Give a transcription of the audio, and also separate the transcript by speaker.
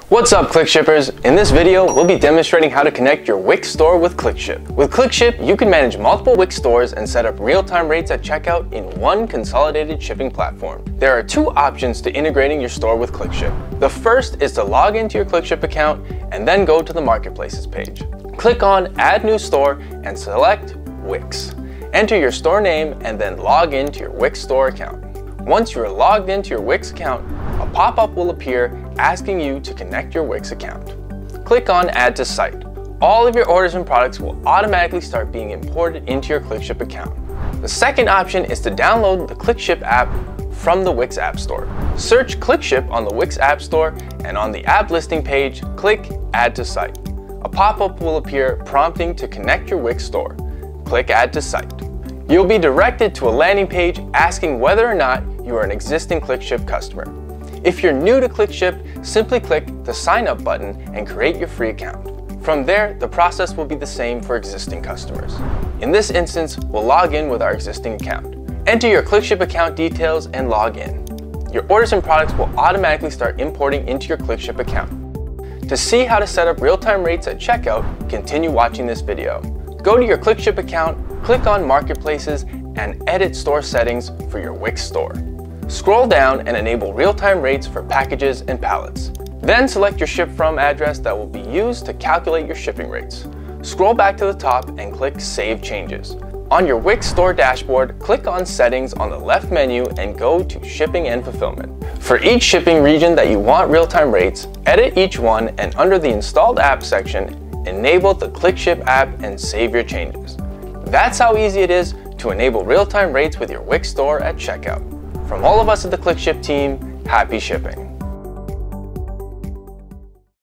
Speaker 1: What's up, ClickShippers? In this video, we'll be demonstrating how to connect your Wix store with ClickShip. With ClickShip, you can manage multiple Wix stores and set up real-time rates at checkout in one consolidated shipping platform. There are two options to integrating your store with ClickShip. The first is to log into your ClickShip account and then go to the Marketplaces page. Click on Add New Store and select Wix. Enter your store name and then log into your Wix store account. Once you are logged into your Wix account, a pop-up will appear asking you to connect your Wix account. Click on Add to Site. All of your orders and products will automatically start being imported into your ClickShip account. The second option is to download the ClickShip app from the Wix App Store. Search ClickShip on the Wix App Store and on the app listing page, click Add to Site. A pop-up will appear prompting to connect your Wix store. Click Add to Site. You'll be directed to a landing page asking whether or not you are an existing ClickShip customer. If you're new to ClickShip, simply click the Sign Up button and create your free account. From there, the process will be the same for existing customers. In this instance, we'll log in with our existing account. Enter your ClickShip account details and log in. Your orders and products will automatically start importing into your ClickShip account. To see how to set up real-time rates at checkout, continue watching this video. Go to your ClickShip account, click on Marketplaces, and edit store settings for your Wix store. Scroll down and enable real-time rates for packages and pallets. Then select your ship from address that will be used to calculate your shipping rates. Scroll back to the top and click Save Changes. On your Wix store dashboard, click on Settings on the left menu and go to Shipping and Fulfillment. For each shipping region that you want real-time rates, edit each one and under the Installed Apps section, enable the ClickShip app and save your changes. That's how easy it is to enable real-time rates with your Wix store at checkout. From all of us at the ClickShip team, happy shipping!